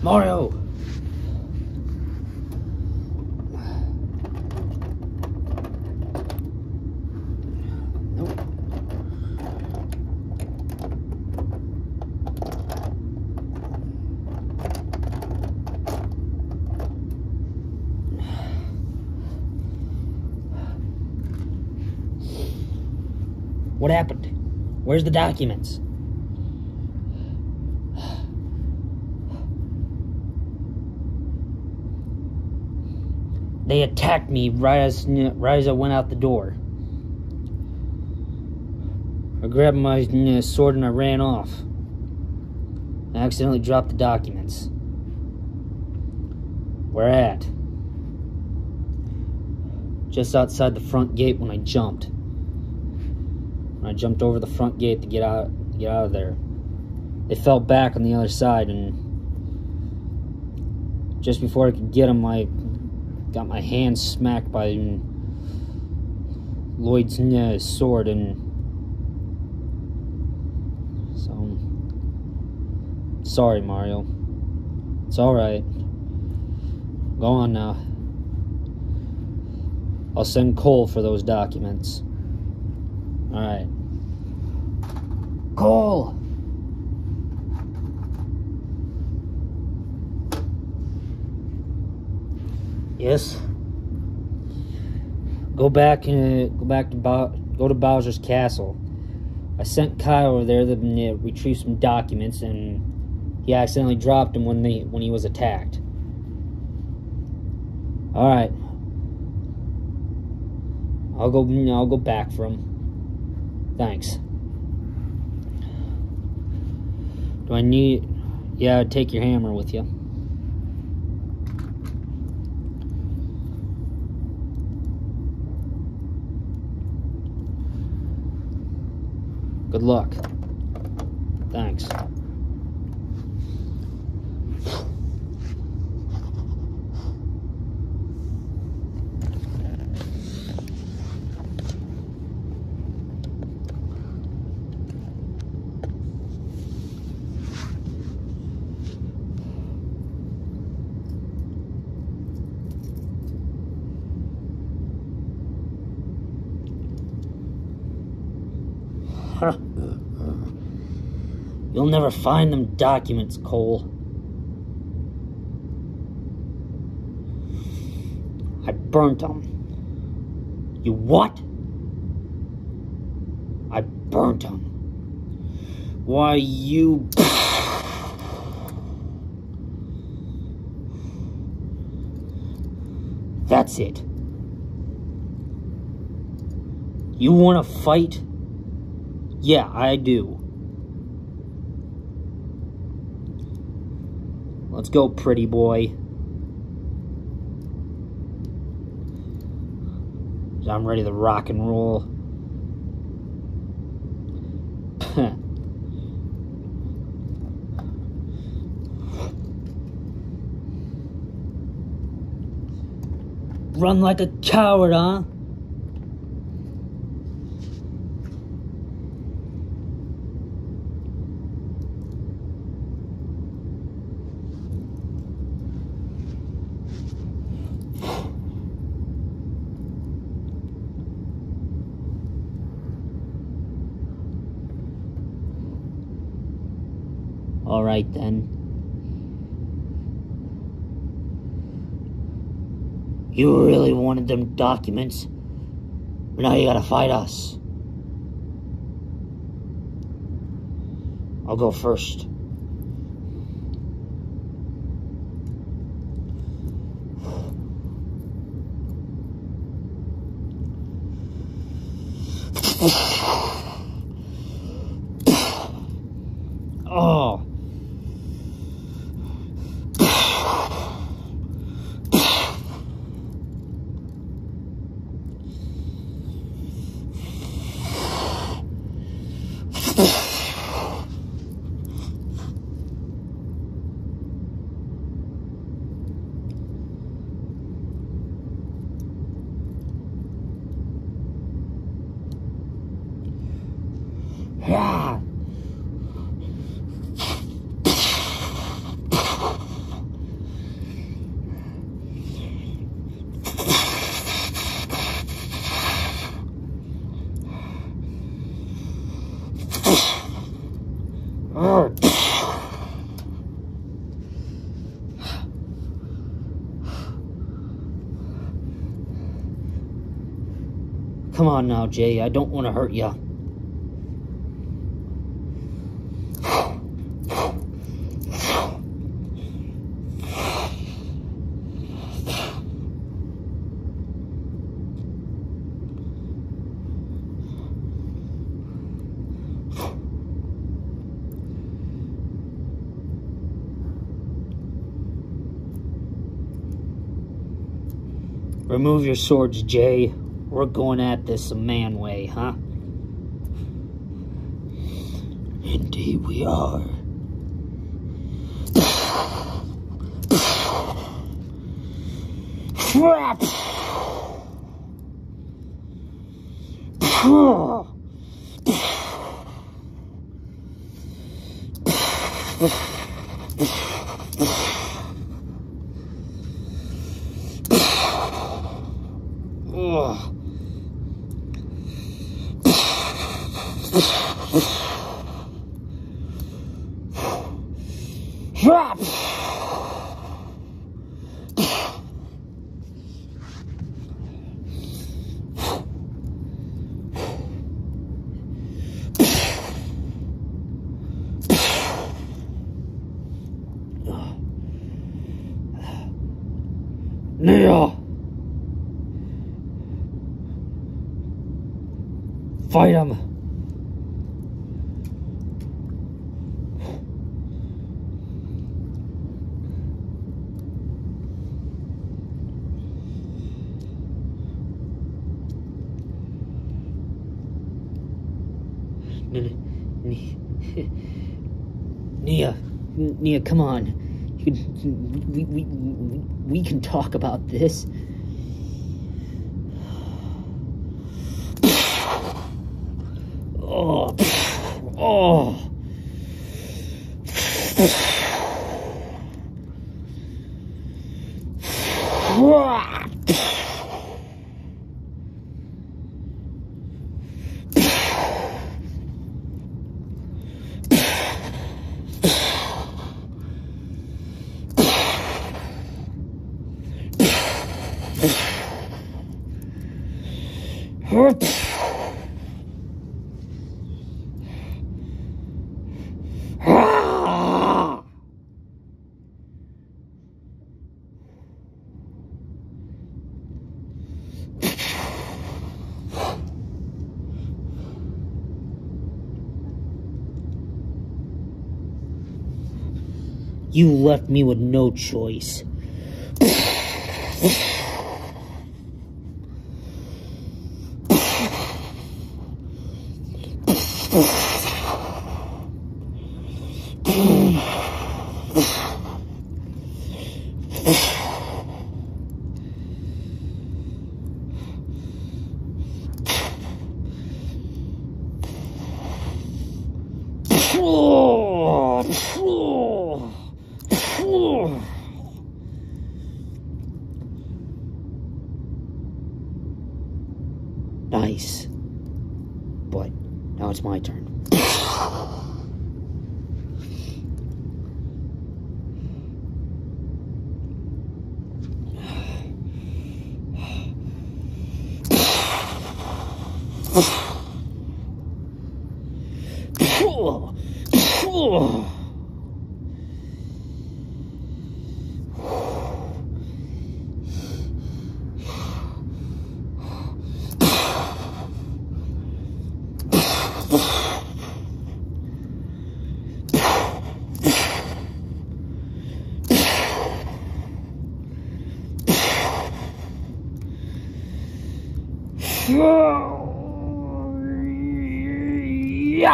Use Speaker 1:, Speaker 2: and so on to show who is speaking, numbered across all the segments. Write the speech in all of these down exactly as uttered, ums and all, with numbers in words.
Speaker 1: Mario! Nope. What happened? Where's the documents? They attacked me right as, right as I went out the door. I grabbed my uh, sword and I ran off. I accidentally dropped the documents. Where at? Just outside the front gate when I jumped. When I jumped over the front gate to get out, to get out of there. They fell back on the other side, and just before I could get them, I got my hand smacked by Lloyd's uh, sword, and so sorry, Mario. It's all right. Go on now. I'll send Cole for those documents. All right. Cole. Yes. Go back and go back to Bow go to Bowser's castle. I sent Kyle over there to uh, retrieve some documents, and he accidentally dropped them when they when he was attacked. All right. I'll go. I'll go back for him. Thanks. Do I need? Yeah, take your hammer with you. Good luck. Thanks. You'll never find them documents, Cole. I burnt them. You what? I burnt them. Why, you... That's it. You want to fight? Yeah, I do. Let's go, pretty boy. I'm ready to rock and roll. Run like a coward, huh? All right, then. You really wanted them documents, but now you gotta fight us. I'll go first. Oh. Come on now, Jay. I don't want to hurt you. Remove your swords, Jay. We're going at this a man way, huh? Indeed we are. Crap! Drop! Nia! Fight him! Nia, Nia, come on. You can, we, we, we, we can talk about this. Oh, oh. You left me with no choice. Nice. But now it's my turn. Yep.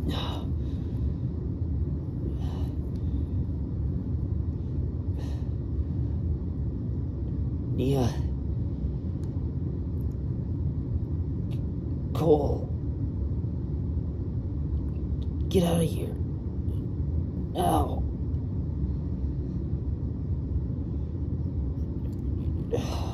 Speaker 1: Nia. Cole. Get out of here. Now.